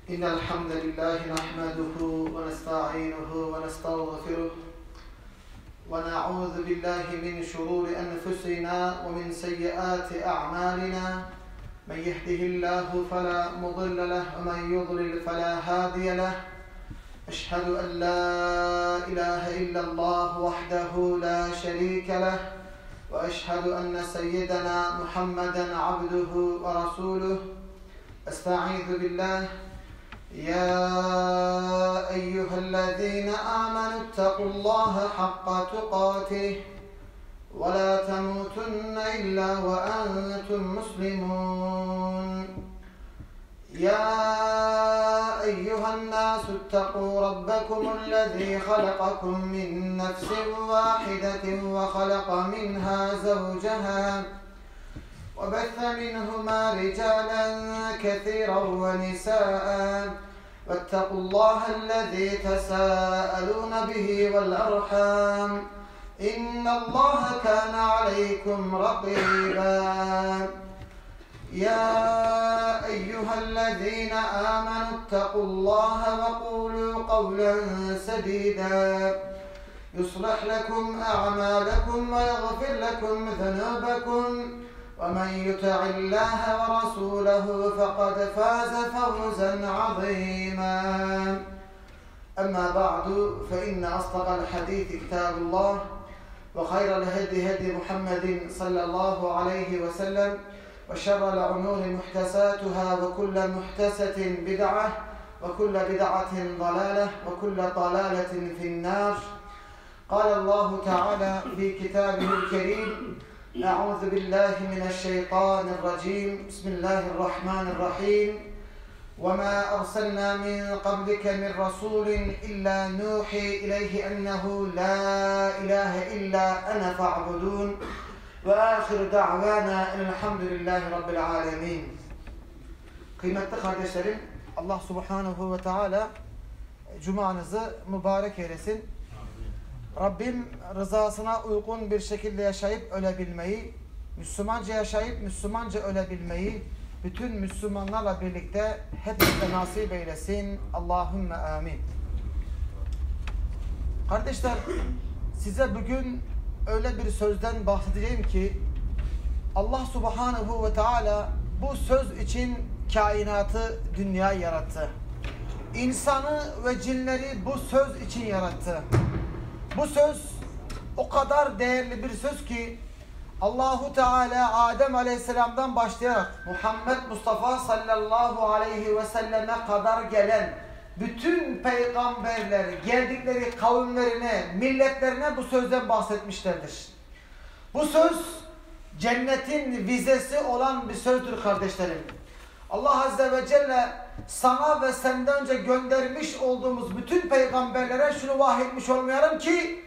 إن الحمد لله نحمده ونستعينه ونستغفره ونعوذ بالله من شرور أنفسنا ومن سيئات أعمالنا من يهده الله فلا مضل له ومن يضلل فلا هادي له أشهد أن لا إله إلا الله وحده لا شريك له وأشهد أن سيدنا محمدا عبده ورسوله أستعيذ بالله يا أيها الذين آمنوا اتقوا الله حق تقاته ولا تموتن إلا وأنتم مسلمون يا أيها الناس اتقوا ربكم الذي خلقكم من نفس واحدة وخلق منها زوجها وبث منهما رجالا كثيرا ونساء واتقوا الله الذي تساءلون به والأرحام إن الله كان عليكم رقيبا يا أيها الذين آمنوا اتقوا الله وقولوا قولا سديدا يصلح لكم أعمالكم ويغفر لكم ذنوبكم ومن يطع الله ورسوله فقد فاز فوزا عظيما أما بعد فإن أصدق الحديث كتاب الله وخير الهدي هدي محمد صلى الله عليه وسلم وشر الأمور محدثاتها وكل محدثة بدعة وكل بدعة ضلالة وكل ضلالة في النار. قال الله تعالى في كتابه الكريم أعوذ بالله من الشيطان الرجيم بسم الله الرحمن الرحيم وما أرسلنا من قبلك من رسول إلا نوحي إليه أنه لا إله إلا أنا فاعبدون وآخر دعوانا elhamdülillahi Rabbil alemin. Kıymetli kardeşlerim, Allah Subhanahu ve Teala cumanızı mübarek eylesin. Rabbim rızasına uygun bir şekilde yaşayıp ölebilmeyi, Müslümanca yaşayıp Müslümanca ölebilmeyi bütün Müslümanlarla birlikte hepimize nasip eylesin. Allahümme amin. Kardeşler, size bugün öyle bir sözden bahsedeceğim ki Allah Subhanahu ve Teala bu söz için kainatı, dünyayı yarattı. İnsanı ve cinleri bu söz için yarattı. Bu söz o kadar değerli bir söz ki Allahu Teala Adem Aleyhisselam'dan başlayarak Muhammed Mustafa sallallahu aleyhi ve selleme kadar gelen bütün peygamberler geldikleri kavimlerine, milletlerine bu sözden bahsetmişlerdir. Bu söz cennetin vizesi olan bir sözdür kardeşlerim. Allah Azze ve Celle sana ve senden önce göndermiş olduğumuz bütün peygamberlere şunu vahyetmiş olmayalım ki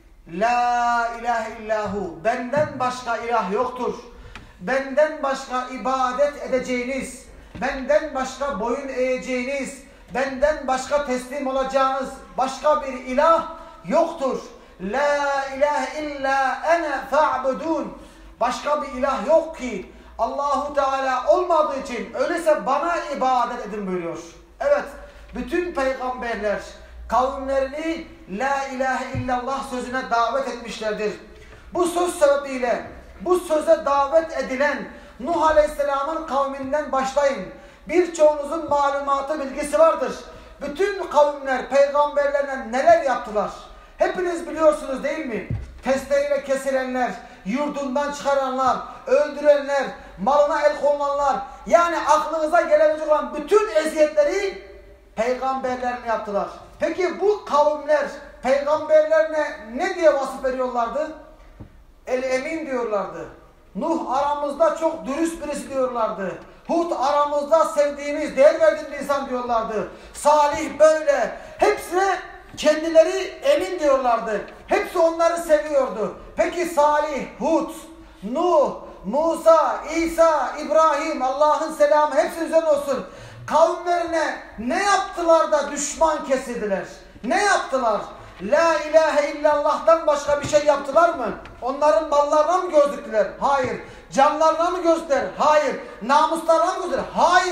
La ilahe illahu, benden başka ilah yoktur. Benden başka ibadet edeceğiniz, benden başka boyun eğeceğiniz, benden başka teslim olacağınız başka bir ilah yoktur. La ilahe illa ene fa'budun. Başka bir ilah yok ki Allahu Teala olmadığı için öyleyse bana ibadet edin buyuruyor. Evet, bütün peygamberler kavimlerini La ilahe illallah sözüne davet etmişlerdir. Bu söz sebebiyle bu söze davet edilen Nuh Aleyhisselam'ın kavminden başlayın. Birçoğunuzun malumatı, bilgisi vardır. Bütün kavimler peygamberlerine neler yaptılar? Hepiniz biliyorsunuz değil mi? Testereyle kesilenler, yurdundan çıkaranlar, öldürenler, malına el konanlar, yani aklınıza gelebilecek olan bütün eziyetleri peygamberlerine yaptılar. Peki bu kavimler peygamberlerine ne diye vasıf veriyorlardı? El-Emin diyorlardı. Nuh aramızda çok dürüst birisi diyorlardı. Hud aramızda sevdiğimiz, değer verdiğimiz insan diyorlardı. Salih böyle. Hepsine kendileri emin diyorlardı. Hepsi onları seviyordu. Peki Salih, Hud, Nuh, Musa, İsa, İbrahim, Allah'ın selamı hepsi üzerine olsun. Kavimlerine ne yaptılar da düşman kesildiler? Ne yaptılar? La ilahe illallah'tan başka bir şey yaptılar mı? Onların mallarına mı göz diktiler? Hayır. Canlarına mı göz diktiler? Hayır. Namuslarına mı göz diktiler? Hayır.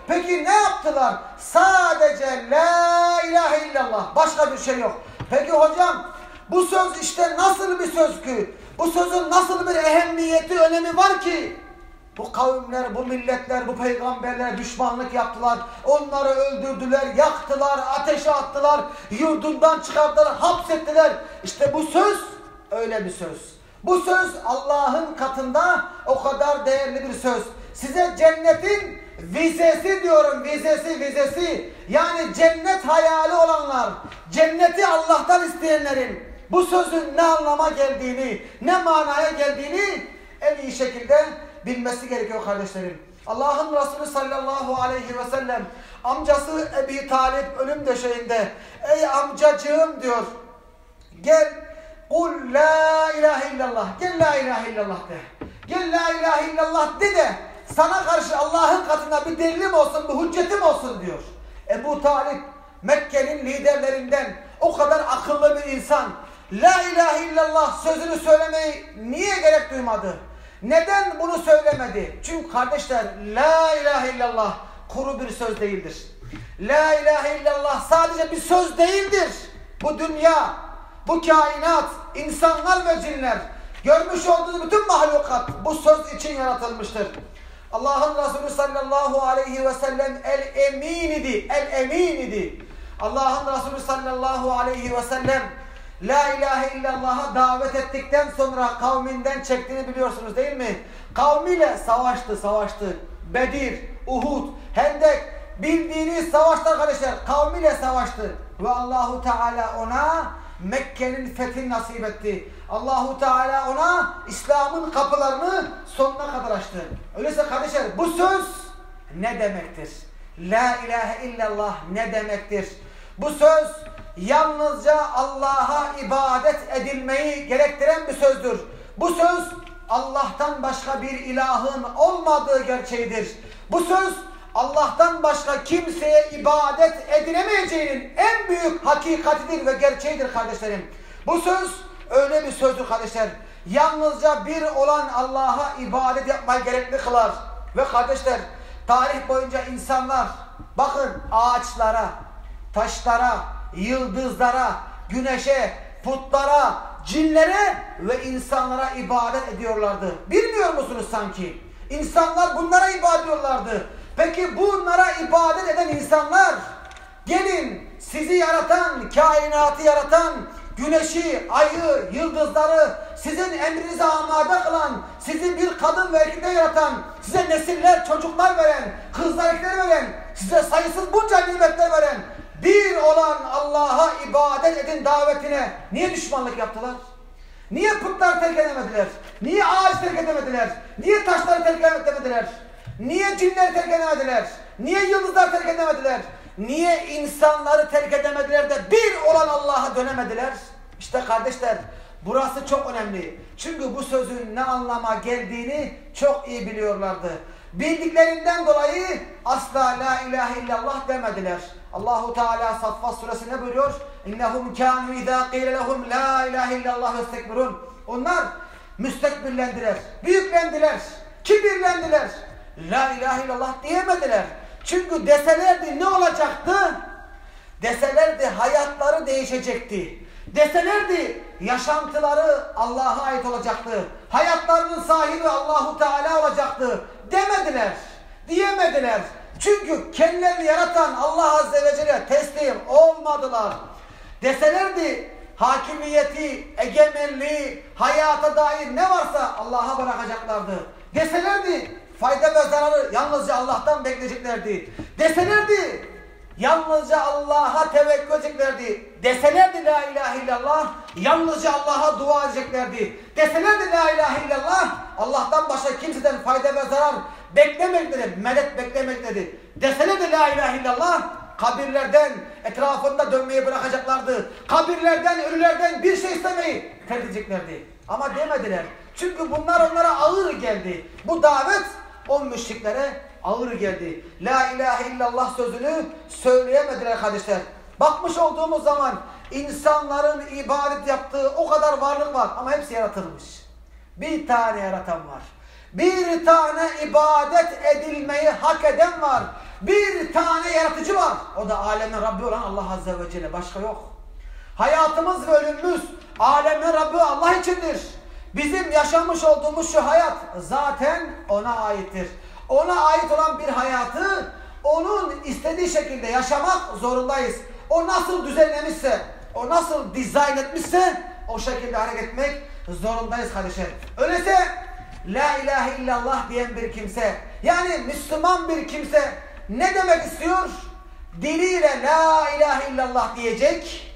Peki ne yaptılar? Sadece la ilahe illallah. Başka bir şey yok. Peki hocam bu söz işte nasıl bir söz ki? Bu sözün nasıl bir ehemmiyeti, önemi var ki? Bu kavimler, bu milletler, bu peygamberler düşmanlık yaptılar. Onları öldürdüler, yaktılar, ateşe attılar, yurdundan çıkarttılar, hapsettiler. İşte bu söz öyle bir söz. Bu söz Allah'ın katında o kadar değerli bir söz. Size cennetin vizesi diyorum, vizesi. Yani cennet hayali olanlar, cenneti Allah'tan isteyenlerin bu sözün ne anlama geldiğini, ne manaya geldiğini en iyi şekilde bilmesi gerekiyor kardeşlerim. Allah'ın Resulü sallallahu aleyhi ve sellem amcası Ebi Talip ölüm döşeğinde, ey amcacığım diyor, gel kul la ilahe illallah, gel la ilahe illallah de. Gel la ilahe illallah de sana karşı Allah'ın katında bir delilim olsun, bir hüccetim olsun diyor. Ebu Talip Mekke'nin liderlerinden, o kadar akıllı bir insan, la ilahe illallah sözünü söylemeyi niye gerek duymadı? Neden bunu söylemedi? Çünkü kardeşler la ilahe illallah kuru bir söz değildir. La ilahe illallah sadece bir söz değildir. Bu dünya, bu kainat, insanlar ve cinler, görmüş olduğunuz bütün mahlukat bu söz için yaratılmıştır. Allah'ın Resulü sallallahu aleyhi ve sellem el-emin idi. Allah'ın Resulü sallallahu aleyhi ve sellem la ilahe illallah'a davet ettikten sonra kavminden çektiğini biliyorsunuz değil mi? Kavmiyle savaştı. Bedir, Uhud, Hendek, bildiğiniz savaşlar kardeşler, kavmiyle savaştı. Ve Allahu Teala ona Mekke'nin fethini nasip etti. Allahu Teala ona İslam'ın kapılarını sonuna kadar açtı. Öyleyse kardeşler bu söz ne demektir? La ilahe illallah ne demektir? Bu söz yalnızca Allah'a ibadet edilmeyi gerektiren bir sözdür. Bu söz Allah'tan başka bir ilahın olmadığı gerçeğidir. Bu söz Allah'tan başka kimseye ibadet edilemeyeceğinin en büyük hakikatidir ve gerçeğidir kardeşlerim. Bu söz öyle bir sözdür kardeşler. Yalnızca bir olan Allah'a ibadet yapmayı gerekli kılar. Ve kardeşler tarih boyunca insanlar bakın ağaçlara, taşlara, yıldızlara, güneşe, putlara, cinlere ve insanlara ibadet ediyorlardı. Bilmiyor musunuz sanki? İnsanlar bunlara ibadet ediyorlardı. Peki bunlara ibadet eden insanlar, gelin sizi yaratan, kainatı yaratan, güneşi, ayı, yıldızları sizin emrinize amade kılan, sizi bir kadın ve erkekten yaratan, size nesiller, çocuklar veren, kızlar, erkekler veren, size sayısız bunca nimetler veren, bir olan Allah'a ibadet edin davetine niye düşmanlık yaptılar? Niye putları terk edemediler? Niye ağaç terk edemediler? Niye taşları terk edemediler? Niye cinleri terk edemediler? Niye yıldızları terk edemediler? Niye insanları terk edemediler de bir olan Allah'a dönemediler? İşte kardeşler burası çok önemli. Çünkü bu sözün ne anlama geldiğini çok iyi biliyorlardı. Bildiklerinden dolayı asla la ilahe illallah demediler. Allahu Teala Saffat suresi ne buyuruyor? İnnehum kânû izâ qîle lehum la ilahe illallah yestekbirûn. Onlar müstekbirlendiler, büyüklendiler, kibirlendiler. La ilahe illallah diyemediler. Çünkü deselerdi ne olacaktı? Deselerdi hayatları değişecekti. Deselerdi yaşantıları Allah'a ait olacaktı. Hayatlarının sahibi Allahu Teala olacaktı. Demediler, diyemediler. Çünkü kendilerini yaratan Allah Azze ve Celle teslim olmadılar. Deselerdi hakimiyeti, egemenliği, hayata dair ne varsa Allah'a bırakacaklardı. Deselerdi fayda ve zararı yalnızca Allah'tan bekleyeceklerdi. Deselerdi yalnızca Allah'a tevekkül edeceklerdi. Deselerdi la ilahe illallah yalnızca Allah'a dua edeceklerdi. Deselerdi la ilahe illallah Allah'tan başka kimseden fayda ve zarar beklemektedir, medet beklemektedir. Deselerdi la ilahe illallah kabirlerden etrafında dönmeyi bırakacaklardı. Kabirlerden, ölülerden bir şey istemeyi terk edeceklerdi. Ama demediler. Çünkü bunlar onlara ağır geldi. Bu davet o müşriklere ağır geldi. La ilahe illallah sözünü söyleyemediler kardeşler. Bakmış olduğumuz zaman insanların ibadet yaptığı o kadar varlık var ama hepsi yaratılmış. Bir tane yaratan var. Bir tane ibadet edilmeyi hak eden var. bir tane yaratıcı var. O da alemin Rabbi olan Allah Azze ve Celle. Başka yok. Hayatımız ve ölümümüz alemin Rabbi Allah içindir. Bizim yaşamış olduğumuz şu hayat zaten ona aittir. Ona ait olan bir hayatı onun istediği şekilde yaşamak zorundayız. O nasıl düzenlemişse, o nasıl dizayn etmişse o şekilde hareket etmek zorundayız kardeşlerim. Öyleyse La ilahe illallah diyen bir kimse, yani Müslüman bir kimse ne demek istiyor? Diliyle La ilahe illallah diyecek,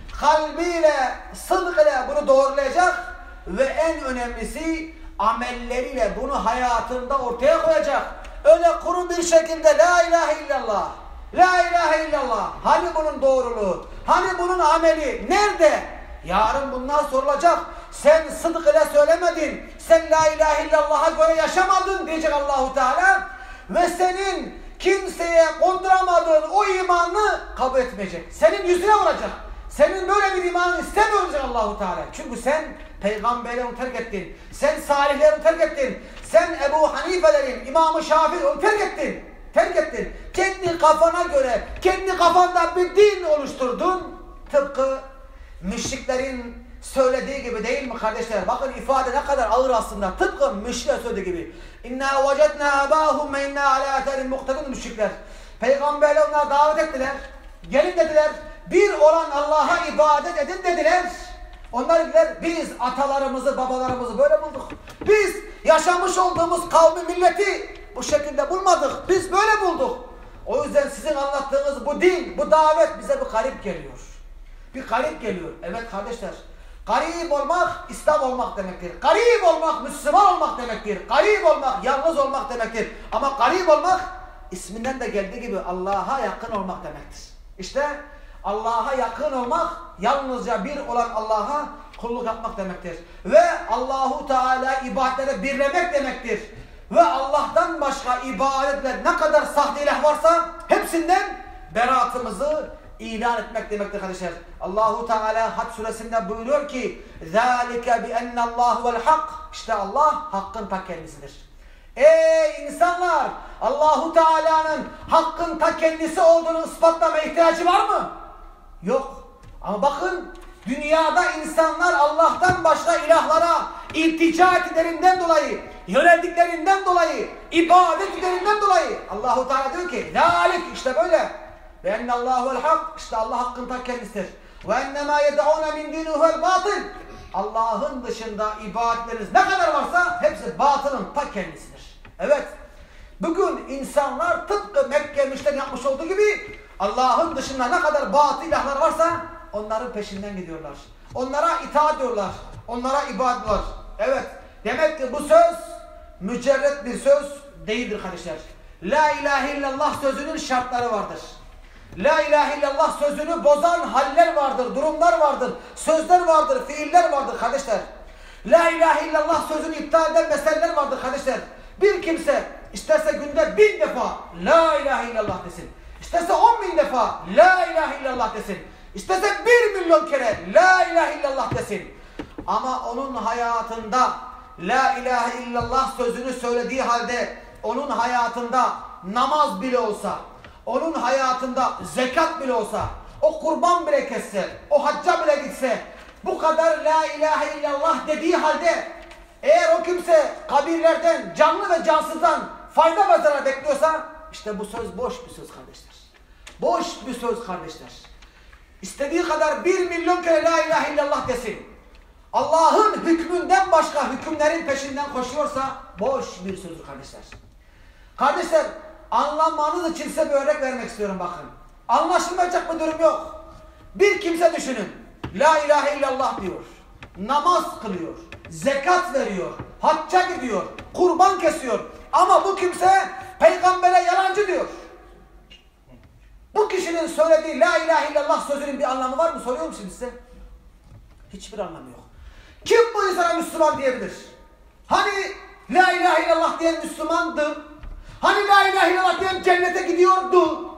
kalbiyle, sıdk ile bunu doğrulayacak ve en önemlisi amelleriyle bunu hayatında ortaya koyacak. Öyle kuru bir şekilde La ilahe illallah, La ilahe illallah. Hani bunun doğruluğu? Hani bunun ameli? Nerede? Yarın bunlar sorulacak. Sen sıdk ile söylemedin. Sen La ilahe illallah'a göre yaşamadın diyecek Allahu Teala. Ve senin kimseye konduramadığın o imanı kabul etmeyecek. Senin yüzüne vuracak. Senin böyle bir imanı istemiyor diyecek Allahu Teala. Çünkü sen peygamberleri terk ettin. Sen salihleri terk ettin. Sen Ebu Hanifelerin, İmam-ı Şafii'yi terk ettin. Terk ettin. Kendi kafana göre, kendi kafanda bir din oluşturdun. Tıpkı müşriklerin söylediği gibi değil mi kardeşler? Bakın ifade ne kadar ağır aslında. Tıpkı müşrikler söylediği gibi. İnna vecedna abahum ve inna ala aterin muhtedun müşrikler. Peygamberler onlara davet ettiler. Gelin dediler. Bir olan Allah'a ibadet edin dediler. Onlar dediler biz atalarımızı, babalarımızı böyle bulduk. Biz yaşamış olduğumuz kavmi, milleti bu şekilde bulmadık. Biz böyle bulduk. O yüzden sizin anlattığınız bu din, bu davet bize bir garip geliyor. Bir garip geliyor. Evet kardeşler. Garip olmak İslam olmak demektir. Garip olmak Müslüman olmak demektir. Garip olmak yalnız olmak demektir. Ama garip olmak isminden de geldiği gibi Allah'a yakın olmak demektir. İşte Allah'a yakın olmak yalnızca bir olan Allah'a kulluk yapmak demektir. Ve Allahu Teala ibadetlere birlemek demektir. Ve Allah'tan başka ibadetler ne kadar sahte ilah varsa hepsinden beraatımızı ilan etmek demektir kardeşler. Allahu Teala Hac suresinde buyuruyor ki: "Zalike bi enne Allahu vel hak." İşte Allah hakkın ta kendisidir. Ey insanlar! Allahu Teala'nın hakkın ta kendisi olduğunu ispatlamaya ihtiyacı var mı? Yok. Ama bakın dünyada insanlar Allah'tan başka ilahlara iltica ettiklerinden dolayı, yöneldiklerinden dolayı, ibadet ettiklerinden dolayı Allahu Teala diyor ki: "Zalik." İşte böyle. Ve ennallahu vel hak. İşte Allah hakkın ta kendisidir. Ve ennemâ yed'ûne min dînihul batıl. Allah'ın dışında ibadetleriniz ne kadar varsa hepsi batılın ta kendisidir. Evet. Bugün insanlar tıpkı Mekke müşriklerin yapmış olduğu gibi Allah'ın dışında ne kadar batıl ilahlar varsa onların peşinden gidiyorlar. Onlara itaat ediyorlar. Onlara ibadet ediyorlar. Evet. Demek ki bu söz mücerret bir söz değildir kardeşler. La ilahe illallah sözünün şartları vardır. La ilahe illallah sözünü bozan haller vardır, durumlar vardır, sözler vardır, fiiller vardır kardeşler. La ilahe illallah sözünü iptal eden meseleler vardır kardeşler. Bir kimse isterse günde 1000 defa La ilahe illallah desin. İsterse 10.000 defa La ilahe illallah desin. İsterse 1 milyon kere La ilahe illallah desin. Ama onun hayatında La ilahe illallah sözünü söylediği halde onun hayatında namaz bile olsa, onun hayatında zekat bile olsa, o kurban bile kesse, o hacca bile gitse, bu kadar La ilahe illallah dediği halde eğer o kimse kabirlerden, canlı ve cansızdan fayda ve zarar bekliyorsa işte bu söz boş bir söz kardeşler. Boş bir söz kardeşler. İstediği kadar 1 milyon kere La ilahe illallah desin. Allah'ın hükmünden başka hükümlerin peşinden koşuyorsa boş bir sözdür kardeşler. Kardeşler, anlamanız için size bir örnek vermek istiyorum bakın. Anlaşılmayacak bir durum yok. Bir kimse düşünün. La ilahe illallah diyor. Namaz kılıyor. Zekat veriyor. Hacca gidiyor. Kurban kesiyor. Ama bu kimse peygambere yalancı diyor. Bu kişinin söylediği La ilahe illallah sözünün bir anlamı var mı? Soruyorum şimdi size. Hiçbir anlamı yok. Kim bu insana Müslüman diyebilir? Hani La ilahe illallah diyen Müslümandı? Hani La ilahe illallah diyen cennete gidiyordu?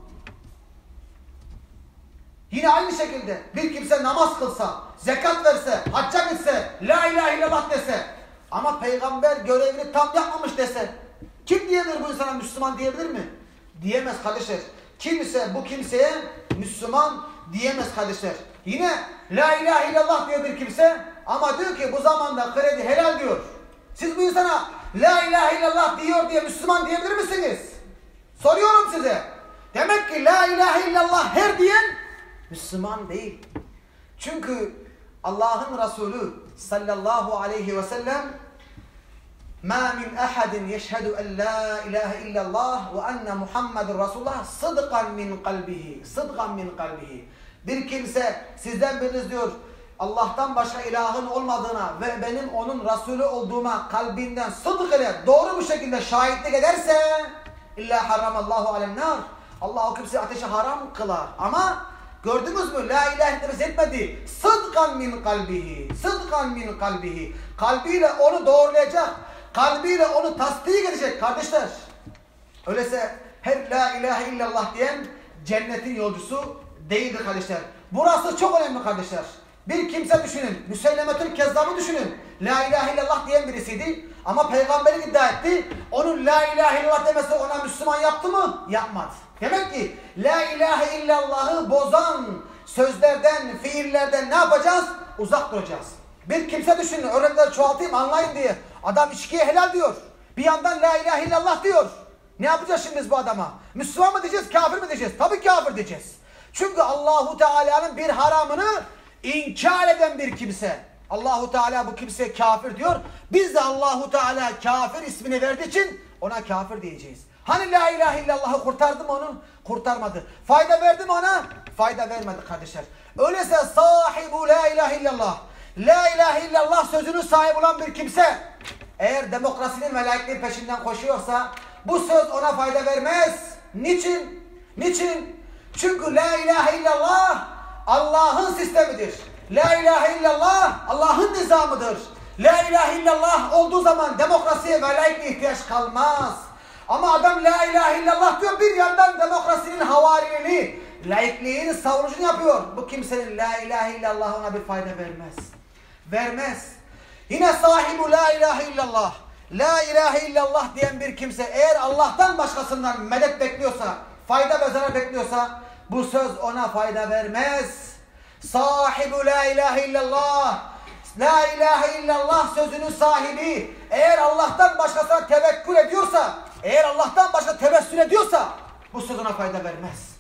Yine aynı şekilde bir kimse namaz kılsa, zekat verse, hacca gitse, La ilahe illallah dese ama peygamber görevini tam yapmamış dese kim diyebilir bu insana Müslüman diyebilir mi? diyemez kardeşler. Kimse bu kimseye Müslüman diyemez kardeşler. Yine la ilahe illallah diyor bir kimse ama diyor ki bu zamanda kredi helal diyor. Siz bu insana la ilahe illallah diyor diye Müslüman diyebilir misiniz? Soruyorum size. Demek ki la ilahe illallah her diyen Müslüman değil. Çünkü Allah'ın Resulü sallallahu aleyhi ve sellem مَا مِنْ أَحَدٍ يَشْهَدُ أَنْ لَا إِلَٰهَ إِلَّا اللّٰهِ وَأَنَّ مُحَمَّدٌ رَسُولُ اللّٰهِ صِدْقًا مِنْ قَلْبِهِ صِدْقًا مِنْ قَلْبِهِ. Bir kimse sizden biriniz diyor Allah'tan başka ilahın olmadığına ve benim onun Resulü olduğuma kalbinden sıdk ile doğru bir şekilde şahitlik ederse illa haramallahu alennar. Allah o kimseyi ateşe haram kılar. Ama gördünüz mü? La ilahe illallah etmedi. Sıdkan min kalbihi. Sıdkan min kalbihi. Kalbiyle onu doğrulayacak. Kalbiyle onu tasdik edecek kardeşler. Öyleyse her la ilahe illallah diyen cennetin yolcusu değildir kardeşler. Burası çok önemli kardeşler. Bir kimse düşünün. Müsellemetül Kezzab'ı düşünün. La ilahe illallah diyen birisiydi. Ama peygamberin iddia etti. Onun la ilahe illallah demesi ona Müslüman yaptı mı? Yapmadı. Demek ki la ilahe illallah'ı bozan sözlerden, fiillerden ne yapacağız? Uzak duracağız. Bir kimse düşünün. Örnekleri çoğaltayım anlayın diye. Adam içkiye helal diyor. Bir yandan la ilahe illallah diyor. Ne yapacağız şimdi biz bu adama? Müslüman mı diyeceğiz, kafir mi diyeceğiz? Tabii kafir diyeceğiz. Çünkü Allahu Teala'nın bir haramını inkar eden bir kimse. Allahu Teala bu kimseye kafir diyor. Biz de Allahu Teala kafir ismini verdiği için ona kafir diyeceğiz. Hani la ilahe illallah'ı kurtardı mı onu? Kurtarmadı. Fayda verdi mi ona? Fayda vermedi kardeşler. Öyleyse sahibu la ilahe illallah, la ilahe illallah sözünün sahibi olan bir kimse eğer demokrasinin ve laikliğin peşinden koşuyorsa bu söz ona fayda vermez. Niçin? Niçin? Çünkü la ilahe illallah Allah'ın sistemidir. La ilahe illallah Allah'ın nizamıdır. La ilahe illallah olduğu zaman demokrasiye ve laikliğe ihtiyaç kalmaz. Ama adam la ilahe illallah diyor, bir yandan demokrasinin havariliğini, laikliğin savunucunu yapıyor. Bu kimsenin la ilahe illallah ona bir fayda vermez. Vermez. Yine sahibi la ilahe illallah, la ilahe illallah diyen bir kimse eğer Allah'tan başkasından medet bekliyorsa, fayda ve zarar bekliyorsa bu söz ona fayda vermez. Sahibi la ilahe illallah, la ilahe illallah sözünün sahibi eğer Allah'tan başkasına tevekkül ediyorsa, eğer Allah'tan başka tevessül ediyorsa bu söz ona fayda vermez.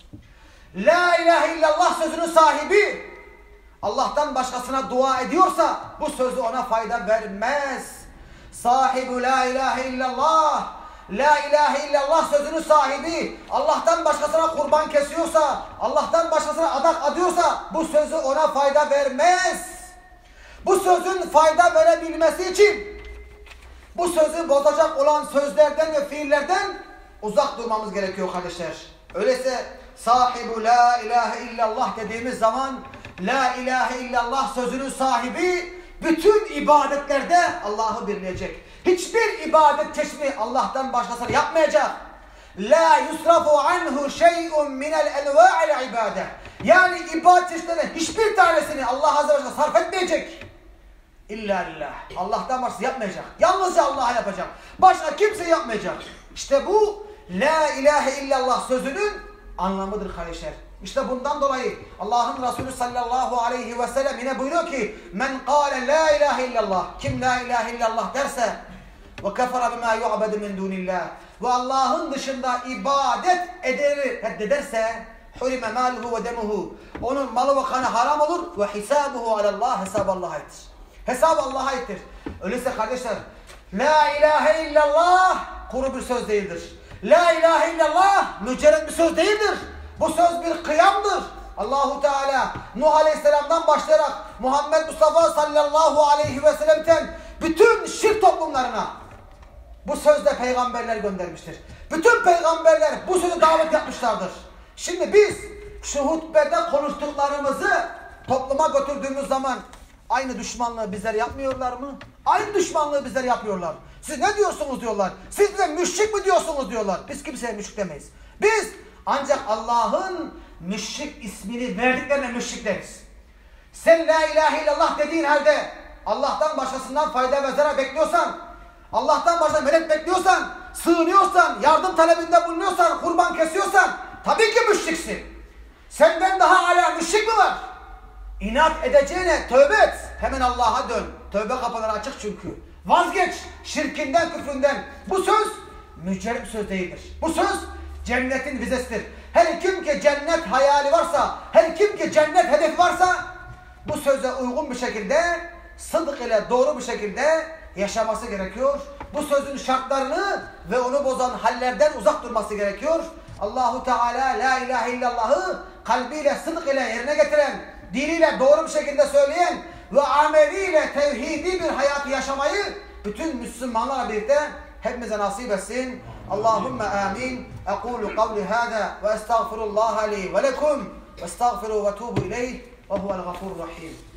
La ilahe illallah sözünün sahibi Allah'tan başkasına dua ediyorsa bu sözü ona fayda vermez. Sahibi la ilahe illallah, la ilahe illallah sözünün sahibi Allah'tan başkasına kurban kesiyorsa, Allah'tan başkasına adak adıyorsa bu sözü ona fayda vermez. Bu sözün fayda verebilmesi için bu sözü bozacak olan sözlerden ve fiillerden uzak durmamız gerekiyor kardeşler. Öyleyse sahibi la ilahe illallah dediğimiz zaman la ilahe illallah sözünün sahibi bütün ibadetlerde Allah'ı birleyecek. Hiçbir ibadet çeşidi Allah'tan başkasını yapmayacak. La yusrafu anhu şey'un minel enva'il ibade. Yani ibadet çeşitlerinin hiçbir tanesini Allah azze ve celle sarf etmeyecek. İlla lillah. Allah'tan başkası yapmayacak. Yalnızca Allah'a yapacak. Başka kimse yapmayacak. İşte bu la ilahe illallah sözünün anlamıdır kardeşler. İşte bundan dolayı Allah'ın Resulü sallallahu aleyhi ve sellem yine buyuruyor ki men kâle la ilahe illallah, kim la ilahe illallah derse ve kefere bima yu'bedu min dunillah ve Allah'ın dışında ibadet ederi reddederse hurime maluhu ve demuhu, onun malı ve kanı haram olur ve hisabuhu alallah, hesabı Allah'a aittir. Hesabı Allah'a aittir. Öyleyse kardeşler la ilahe illallah kuru bir söz değildir. La ilahe illallah mücerred bir söz değildir. Bu söz bir kıyamdır. Allahu Teala Nuh Aleyhisselam'dan başlayarak Muhammed Mustafa sallallahu aleyhi ve sellem'ten bütün şirk toplumlarına bu sözle peygamberler göndermiştir. Bütün peygamberler bu sözü davet yapmışlardır. Şimdi biz şu hutbede konuştuklarımızı topluma götürdüğümüz zaman aynı düşmanlığı bizler yapmıyorlar mı? Aynı düşmanlığı bizler yapıyorlar. Siz ne diyorsunuz diyorlar. Siz de müşrik mi diyorsunuz diyorlar. Biz kimseye müşrik demeyiz. Biz ancak Allah'ın müşrik ismini verdiklerine müşrik deriz. Sen la ilahe illallah dediğin halde Allah'tan başkasından fayda ve zarar bekliyorsan, Allah'tan başka melek bekliyorsan sığınıyorsan, yardım talebinde bulunuyorsan, kurban kesiyorsan tabii ki müşriksin. Senden daha âlâ müşrik mi var? İnat edeceğine tövbe et. Hemen Allah'a dön. Tövbe kapıları açık çünkü. Vazgeç şirkinden, küfründen. Bu söz mücerrep söz değildir. Bu söz cennetin vizesidir. Her kim ki cennet hayali varsa, her kim ki cennet hedefi varsa bu söze uygun bir şekilde, sıdk ile doğru bir şekilde yaşaması gerekiyor. Bu sözün şartlarını ve onu bozan hallerden uzak durması gerekiyor. Allahu Teala la ilahe illallah'ı kalbiyle, sıdk ile yerine getiren, diliyle doğru bir şekilde söyleyen ve ameliyle tevhidi bir hayatı yaşamayı bütün Müslümanlarla birlikte hepimize nasip etsin. Allahümme amin. Ekulu kavli hâzâ ve estağfirullâhe li ve lekum ve estağfiru ve tuğbu ileyh ve huvel gafurur rahim.